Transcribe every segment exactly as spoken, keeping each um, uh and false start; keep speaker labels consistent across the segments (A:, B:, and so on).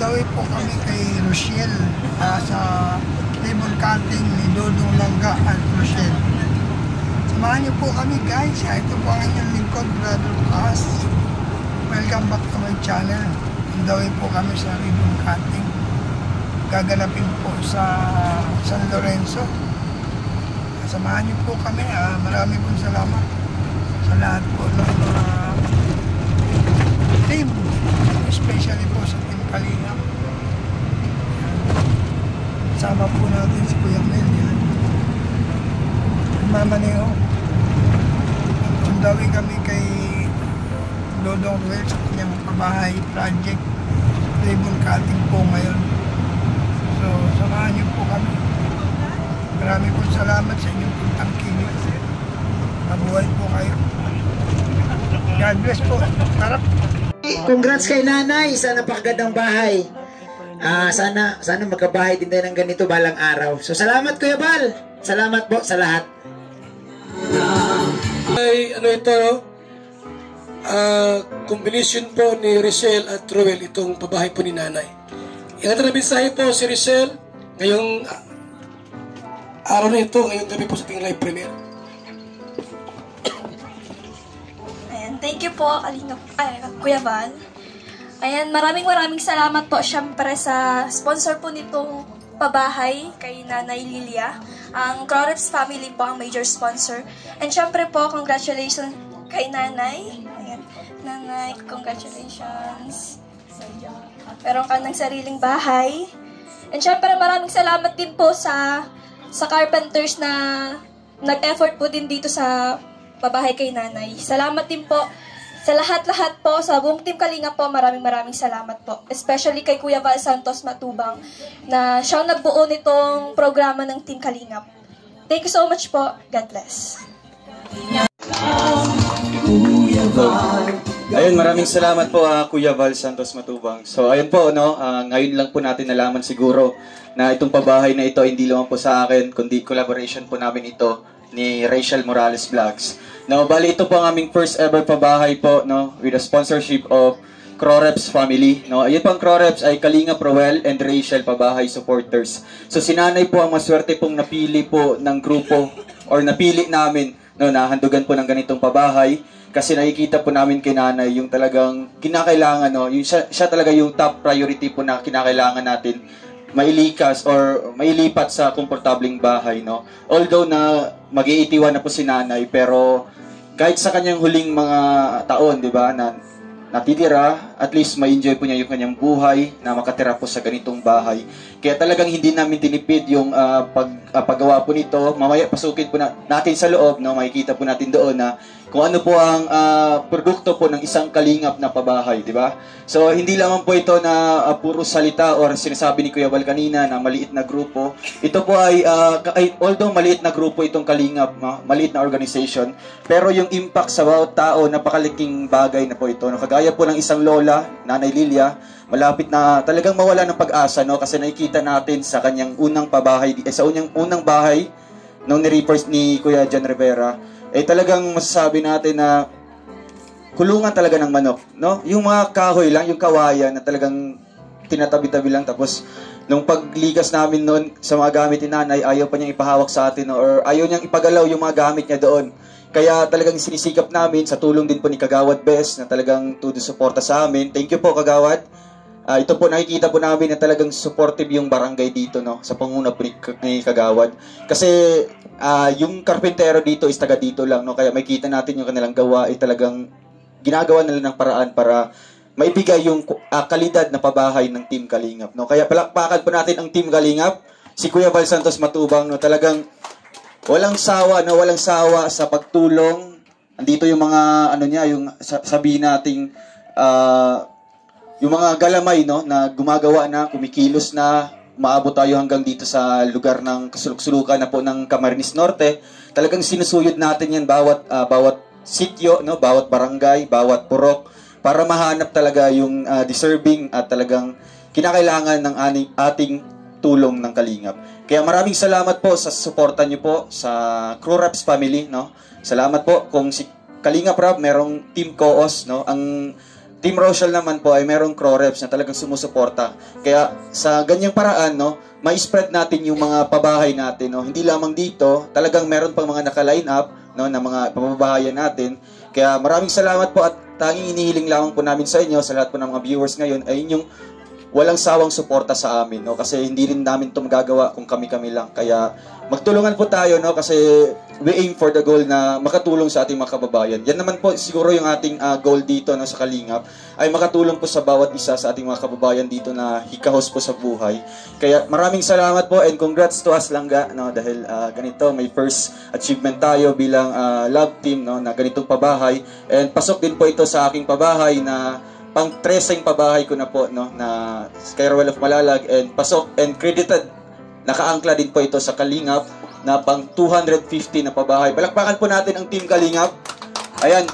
A: the way po kami kay Rochelle uh, sa ribbon cutting ni Dodong Langga at Rochelle. Samahan niyo po kami guys. Ito po ang inyong lingkod, Brother Paz. Welcome back to my channel. On the way po kami sa ribbon cutting. Gaganapin po sa San Lorenzo. Samahan niyo po kami. Uh, marami pong salamat sa lahat po ng mga uh, team. Especially po sa Team Kalingap. Sama po natin si Kuya Mel yan. Nagmamaneho. On the way kami kay Dodong Ruel sa kanyang pabahay project. Ribbon cutting po ngayon. So, samahan niyo po kami. Marami po salamat sa inyong puntang kinig. Mabuhay po kayo. God bless po. Tarap.
B: Congrats kay nanay sa napakagandang bahay. Ah, sana sana magkabahay din tayo ng ganito balang araw. So salamat Kuya Bal. Salamat po sa lahat.
C: Ay ano ito? Uh, combination po ni Richelle at Ruel itong pabahay po ni nanay. Ilan na mensahe po si Richelle ngayong uh, araw na ito, ngayong gabi po sa ating live premiere.
D: Thank you po, Alina, ay, Kuya Val. Ayan, maraming maraming salamat po syempre sa sponsor po nitong pabahay kay Nanay Lilia. Ang Croreps family po ang major sponsor. And syempre po, congratulations kay Nanay. Ayan, Nanay, congratulations. Meron ka ng sariling bahay. And syempre maraming salamat din po sa sa carpenters na nag-effort po din dito sa pabahay kay nanay. Salamat din po sa lahat-lahat po, sa buong Team Kalingap po, maraming maraming salamat po. Especially kay Kuya Val Santos Matubang na siyang nagbuo nitong programa ng Team Kalingap. Thank you so much po. God bless.
E: Ayun, maraming salamat po uh, Kuya Val Santos Matubang. So ayun po, no, uh, ngayon lang po natin nalaman siguro na itong pabahay na ito hindi lang po sa akin, kundi collaboration po namin ito ni Rachel Morales Vlogs. No, bali ito po ang aming first ever pabahay po, no, with a sponsorship of Croreps family. No, ayun po ang Croreps ay Kalingap Roel and Rachel pabahay supporters. So si nanay po ang maswerte pong napili po ng grupo or napili namin, no, na handugan po ng ganitong pabahay kasi nakikita po namin kay nanay yung talagang kinakailangan, no, yung siya, siya talaga yung top priority po na kinakailangan natin mailikas or mailipat sa komportabling bahay, no. Although na mag-iitiwan na po si nanay, pero kahit sa kanyang huling mga taon, di ba, na natitira, at least ma-enjoy po niya yung kanyang buhay na makatira po sa ganitong bahay. Kaya talagang hindi namin tinipid yung uh, pag, uh, paggawa po nito. Mamaya pasukin po na, natin sa loob, no, makikita po natin doon na kung ano po ang uh, produkto po ng isang kalingap na pabahay, di ba? So, hindi lamang po ito na uh, puro salita or sinasabi ni Kuya Val kanina na maliit na grupo. Ito po ay, uh, ay although maliit na grupo itong kalingap, no? Maliit na organization, pero yung impact sa bawat tao, napakalaking bagay na po ito. No? Kagaya po ng isang lola, Nanay Lilia, malapit na talagang mawala ng pag-asa, no? Kasi nakikita natin sa kanyang unang pabahay, eh, sa unang, unang bahay, nung ni-report ni Kuya John Rivera, eh talagang masasabi natin na kulungan talaga ng manok, no? Yung mga kahoy lang, yung kawayan na talagang tinatabi-tabi lang, tapos nung pagligas namin noon sa mga gamit ni nanay, ayaw pa niyang ipahawak sa atin, no? Or ayaw niyang ipagalaw yung mga gamit niya doon. Kaya talagang sinisikap namin sa tulong din po ni Kagawad Bes na talagang todo suporta sa amin. Thank you po Kagawad. Uh, ito po nakikita po namin na talagang supportive yung barangay dito, no, sa panguna po ni, ni Kagawad. Kasi uh, yung karpentero dito is taga dito lang, no, kaya makikita natin yung kanilang gawa ay talagang ginagawa nila ng paraan para maibigay yung uh, kalidad na pabahay ng Team Kalingap, no. Kaya palakpakan po natin ang Team Kalingap, si Kuya Val Santos Matubang, no, talagang walang sawa, no, walang sawa sa pagtulong. Andito yung mga ano niya, yung sabihin nating uh, yung mga galamay, no, na gumagawa na, kumikilos na, maabot tayo hanggang dito sa lugar ng kasuluk-sulukan na po ng Camarines Norte. Talagang sinusuyod natin yan bawat uh, bawat sityo, no, bawat barangay, bawat purok para mahanap talaga yung uh, deserving at talagang kinakailangan ng aning, ating tulong ng Kalingap. Kaya maraming salamat po sa suporta niyo po sa Croreps family, no. Salamat po kung si Kalingap Rab merong team co-os, no. Ang Team Rochelle naman po ay merong Croreps na talagang sumusuporta. Kaya sa ganyang paraan, no, ma-spread natin yung mga pabahay natin, no. Hindi lamang dito, talagang meron pang mga naka-line up, no, na mga pababahayan natin. Kaya maraming salamat po at tanging inihiling lamang po namin sa inyo, sa lahat po ng mga viewers ngayon, ay inyong walang sawang suporta sa amin, no, kasi hindi rin namin ito magagawa kung kami-kami lang. Kaya magtulungan po tayo, no, kasi we aim for the goal na makatulong sa ating mga kababayan. Yan naman po siguro yung ating uh, goal dito, no, sa Kalingap, ay makatulong po sa bawat isa sa ating mga kababayan dito na hikahos po sa buhay. Kaya maraming salamat po and congrats to us, Langga, no, dahil uh, ganito, may first achievement tayo bilang uh, love team, no, na ganitong pabahay. And pasok din po ito sa aking pabahay na pang treseng pabahay ko na po, no, na kay Roel of Malalag, and pasok and credited, nakaangkla din po ito sa Kalingap na pang two hundred fifty na pabahay. Palakpakan po natin ang Team Kalingap. Ayan.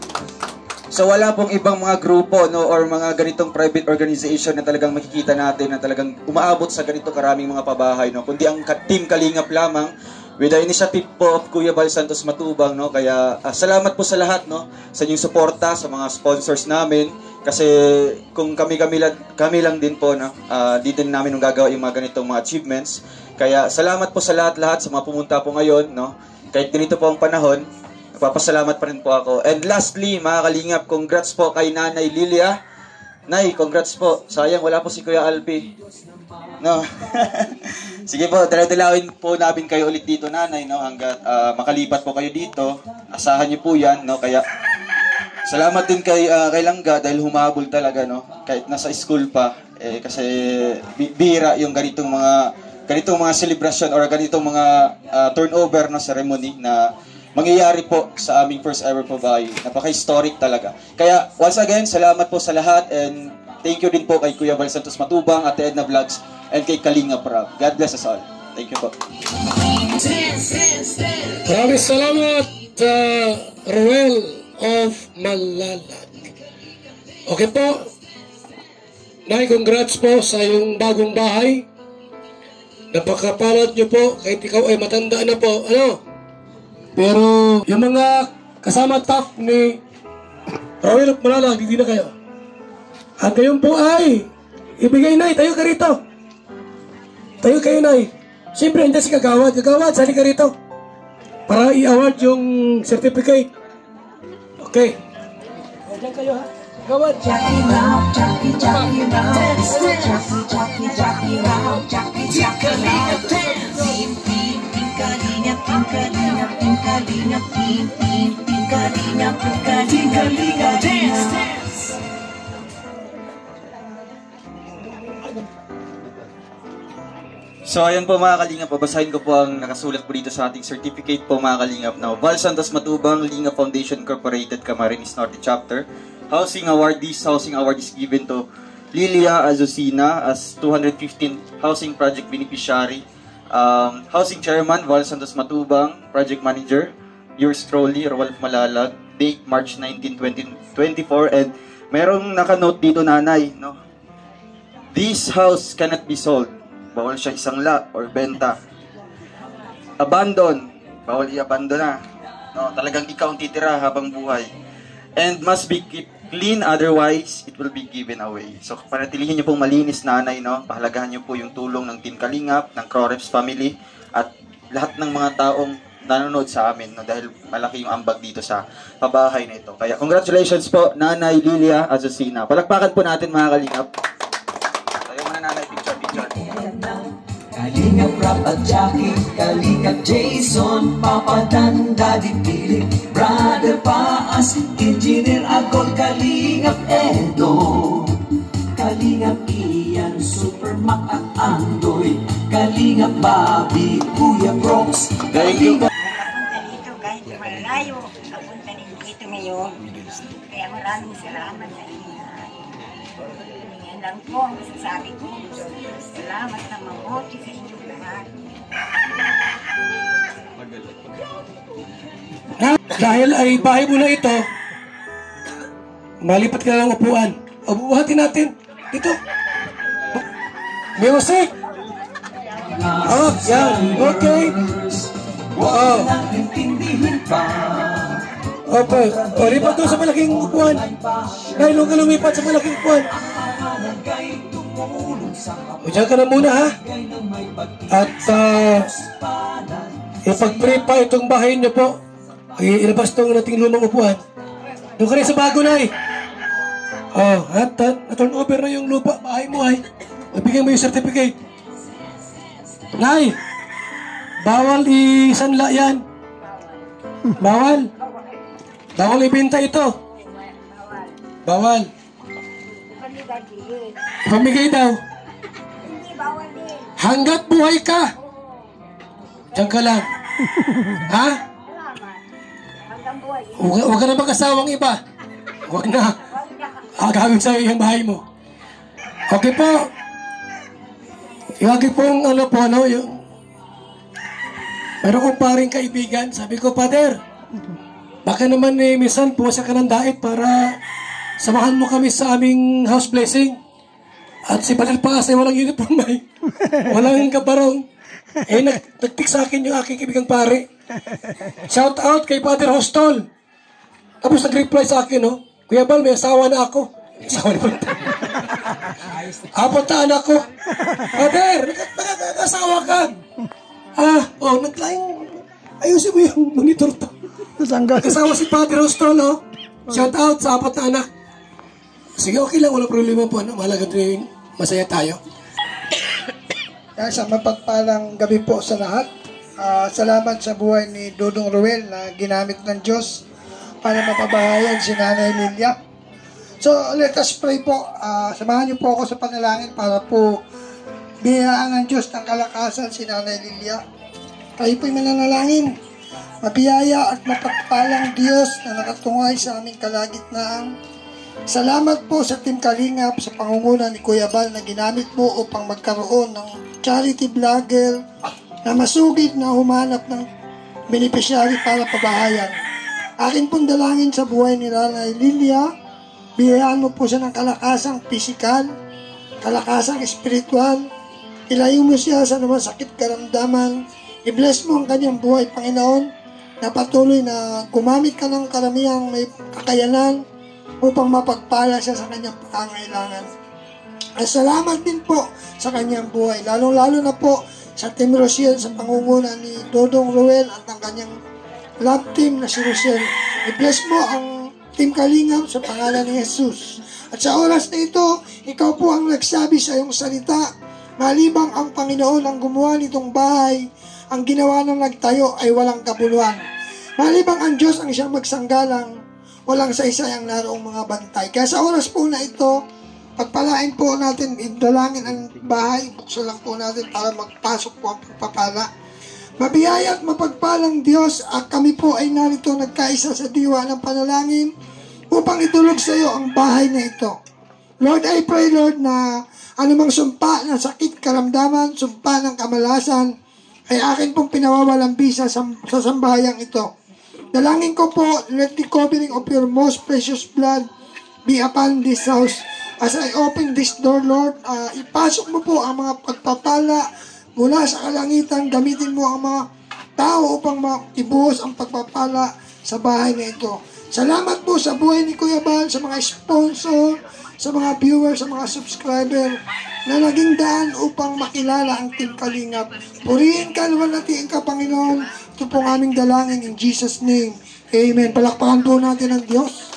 E: So wala pong ibang mga grupo, no, or mga ganitong private organization na talagang makikita natin na talagang umaabot sa ganito karaming mga pabahay, no, kundi ang Team Kalingap lamang with the initiative po of Kuya Val Santos Matubang, no. Kaya uh, salamat po sa lahat, no, sa inyong suporta, sa mga sponsors namin. Kasi kung kami-kami lang, kami lang din po, no, uh, di din namin gagawa yung mga ganitong mga achievements. Kaya salamat po sa lahat-lahat sa mga pumunta po ngayon, no. Kahit ganito po ang panahon, nagpapasalamat pa rin po ako. And lastly, mga Kalingap, congrats po kay Nanay Lilia. Nay, congrats po. Sayang wala po si Kuya Alpi. No. Sige po, dala-dalawin po namin kayo ulit dito, Nanay, no, hanggat uh, makalipat po kayo dito. Asahan niyo po 'yan, no. Kaya salamat din kay uh, kay Langga dahil humabol talaga, no. Kahit nasa school pa, eh, kasi bira yung ganitong mga ganitong mga celebration or ganitong mga uh, turnover na ceremony na mangyayari po sa aming first ever pabahay. Napaka-historic talaga. Kaya once again, salamat po sa lahat and thank you din po kay Kuya Val Santos Matubang, Ate Edna Vlogs, and kay Kalingap Rab. God bless us all. Thank you po.
C: Maraming salamat, uh, Roel of Malalag. Okay po. Nay, congrats po sa iyong bagong bahay. Napakapalad nyo po, kahit ikaw ay matanda na po. Ano? Pero yung mga kasama staff ni Roel of Malalag, hindi na kayo. At ngayon po ay ibigay, Nay, tayo ka rito. Tayo kayo, Nay. Siyempre, hindi si Kagawad. Kagawad, sali ka rito. Para i-award yung certificate. Okay. Diyan kayo, ha? Kagawad.
F: Jackie Round, Jackie, Jackie Round, Jackie, Jackie, Jackie Round, Jackie, Jackie Round. Team, team, team Kalingap, team Kalingap, team Kalingap, team, team, team Kalingap, team Kalingap, dance, dance.
E: So ayan po mga Kalingap, babasahin ko po ang nakasulat po dito sa ating certificate po mga Kalingap. Now, Val Santos Matubang, Lingap Foundation Incorporated, Camarines Norte Chapter. Housing award, this housing award is given to Lilia Azucena as two hundred fifteenth Housing Project Beneficiary. Um, housing Chairman, Val Santos Matubang. Project Manager, yours truly, Roel Malalag. Date, March nineteenth, twenty twenty-four. And merong nakanote dito, Nanay, no? This house cannot be sold. Bawal siya isang la or benta. Abandon. Bawal i-abandon na. No, talagang ikaw ang titira habang buhay. And must be keep clean, otherwise it will be given away. So panatilihin niyo pong malinis, Nanay, no? Pahalagahan niyo po yung tulong ng Team Kalingap, ng Croreps family, at lahat ng mga taong nanonood sa amin, no? Dahil malaki yung ambag dito sa pabahay na ito. Kaya congratulations po, Nanay Lilia Azucena. Palakpakan po natin mga Kalingap. Tayo muna, Nanay, picture, picture.
F: Kalingap Rap at Jackie, Kalingap Jason, Papa Dan, Daddy Philip, Brother Paas, Engineer Agol, Kalingap Edo, Kalingap Ian, Super Mac at Andoy, Kalingap Bobby, Kuya Brooks, Kalingap.
G: Napunta dito kahit malayo, napunta dito ngayon. Kaya maraming salamat sa inyo. Yan lang po ang masasabi ko. Salamat na mabuti sa inyo lahat.
C: Dahil ay bahay mo na ito, malipat ka na ng upuan. Ubuhatin natin. Ito. Music. Oh, yan. Okay. Oh. Opo. O, lipat doon sa malaking upuan. Nay, nung ka lumipat sa malaking upuan. O, dyan ka na muna, ha? At, uh, ipag-pray pa itong bahay niyo po. Ilabas itong nating lumang upuan. Doon ka rin sa bago, Nay. Oh, at, at na-turn over na yung lupa, bahay mo, ay. Ibigay mo yung certificate. Nay, bawal isanla yan. Bawal. Bawal ibenta ito. Bawal. Pamigay daw. Hanggat buhay ka. Diyan ka lang. Ha? Huwag, huwag ka na mag-asawang iba. Huwag na. Agawin sa'yo yung bahay mo. Okay po. Lagi pong ano po, ano, yung... Meron kong paring kaibigan. Sabi ko, Father, baka naman eh, minsan puwasa ka ng diet para samahan mo kami sa aming house blessing. At si Father Paas ay walang uniform ay. Walang kabarong. Eh, nag nag-pick sa akin yung aking kaibigang pare. Shout out kay Father Hostol. Tapos nag-reply sa akin, no? Kuya Bal, may asawa na ako. May asawa na po. Apat na anak ko. Father, nag-asawa ka. Ah, oh, naglaing. Ayusin mo yung monitor to. Nag-asawa si Father Hostol, no? Shout out sa apat na anak. Sige, okay lang. Walang problema po. No? Mahalaga rin. Masaya tayo.
A: Kaya sa mapagpalang gabi po sa lahat. Uh, salamat sa buhay ni Dodong Ruel na ginamit ng Diyos para mapabahayan si Nanay Lilia. So, let us pray po. Uh, samahan niyo po ako sa panalangin para po biyayaan ng Diyos ng kalakasan si Nanay Lilia. Kayo po'y mananalangin. Mabiyaya at mapagpalang Diyos na nakatungay sa aming kalagitnaan. Salamat po sa Team Kalingap sa pangunguna ni Kuya Bal na ginamit mo upang magkaroon ng charity vlogger na masugid na humanap ng beneficiary para pabahayan. Akin pong dalangin sa buhay ni Nanay Lilia, biyayaan mo po siya ng kalakasang pisikal, kalakasang espiritual, ilayo mo siya sa naman sakit karamdaman, i-bless mo ang kanyang buhay, Panginoon, na patuloy na gumamit ka ng karamihang may kakayanan upang mapagpala siya sa kanyang pangangailangan. At salamat din po sa kanyang buhay, lalong-lalo na po sa Team Rosiel sa pangunguna ni Dodong Ruel at ang kanyang love team na si Rosiel. I-bless mo ang Team Kalingap sa pangalan ni Jesus. At sa oras na ito, ikaw po ang nagsabi sa iyong salita, malibang ang Panginoon ang gumawa nitong bahay, ang ginawa ng nagtayo ay walang kabuluhan. Malibang ang Diyos ang siyang magsanggalang, walang saysay ang naroong mga bantay. Kaya sa oras po na ito, pagpalain po natin, idalangin ang bahay, buksan lang po natin para magpasok po ang pagpapala. Mabiyaya at mapagpalang Diyos, at kami po ay narito nagkaisa sa diwa ng panalangin upang itulog sa iyo ang bahay na ito. Lord, I pray, Lord, na anumang sumpa ng sakit, karamdaman, sumpa ng kamalasan, ay akin pong pinawawalang bisa sa, sa sambahayang ito. Dalangin ko po, let the covering of your most precious blood be upon this house. As I open this door, Lord, uh, ipasok mo po ang mga pagpapala mula sa kalangitan. Gamitin mo ang mga tao upang ibuhos ang pagpapala sa bahay na ito. Salamat po sa buhay ni Kuya Bal, sa mga sponsor, sa mga viewers, sa mga subscriber na naging daan upang makilala ang Team Kalingap. Purihin ka, luwalhatiin ka, Panginoon. Ito pong aming dalangin in Jesus' name. Amen. Palakpakan po natin ang Diyos.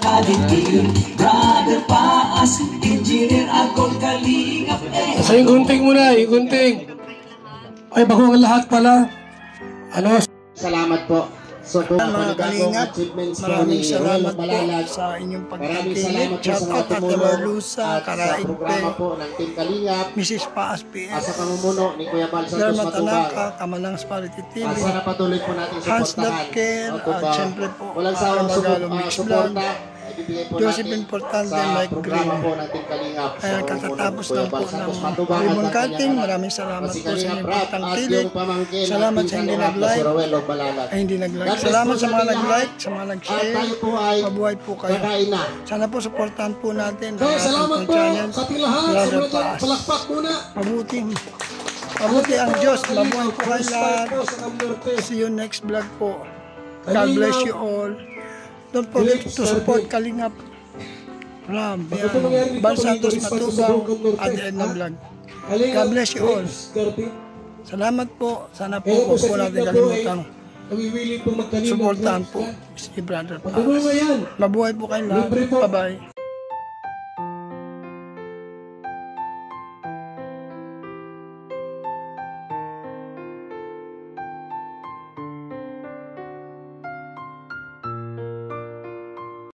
F: Brother Paas, Engineer Agol Kalingap.
C: Sa yung gunting muna, yung gunting. Ay, bago ang lahat pala. Ano?
H: Salamat po. So, kung
A: mga Kalingap, maraming salamat po
H: Malalag,
A: sa inyong
H: maraming
A: pagkikinig.
H: salamat po
A: Shout
H: sa mga
A: out at
H: tumulong
A: Lusa,
H: at sa
A: Karaigpe,
H: programa po ng Team Kalingap,
A: Missus Paas P
H: at
A: S,
H: sa pamumuno ni Kuya Bal Santos
A: Derma
H: Matubang.
A: Tanaka, Kamalang Sparity T V,
H: At sana patuloy po natin
A: Hans
H: suportahan.
A: Dapken,
H: O, kung
A: at
H: ba,
A: syempre po,
H: walang sawang
A: Arabagalo
H: supo- ah,
A: Mix
H: suporta,
A: Vlog,
H: ibibigay po
A: Joseph
H: natin
A: Importante,
H: sa
A: Mike
H: programa
A: Green.
H: po ng Team Kalingap.
A: Ayan,
H: Sa pamumuno
A: katatapos
H: ni Kuya
A: lang po
H: Bal Santos
A: ng
H: Matubang at
A: ribbon
H: ang
A: cutting.
H: kanyang
A: Maraming salamat
H: si
A: po sa
H: Kalingap
A: inyong
H: Rap
A: pagtangkilik.
H: at yung pamangkin
A: Salamat
H: ng
A: sa
H: Team
A: hindi
H: Kalingap na
A: nag-like.
H: si Rowel Balalag.
A: Ay, hindi nag-like.
H: God bless
A: Salamat
H: po
A: sa mga
H: ating
A: nag-like,
H: lahat.
A: sa mga
H: At
A: nag-share.
H: tayo po ay
A: Mabuhay po kayo.
H: kakain na.
A: Sana po supportahan po natin
C: So,
A: ang
C: salamat
A: ating
C: po
A: channel.
C: sa ating lahat.
A: Brother
C: Sumunod lang,
A: Paas.
C: palakpak muna.
A: Mabuti. Mabuti ang Diyos. Mabuhay po kayo lahat.
C: Po sa Camnorte.
A: See you next vlog po. God bless you all. Don't forget to support Kalingap Ram, yan, Bal Santos Matubang at the end of vlog. God bless you all. Salamat po. Sana po huwag po natin kalimutan. Supportahan po si Brother Paz. Mabuhay po kayo lahat. Bye-bye.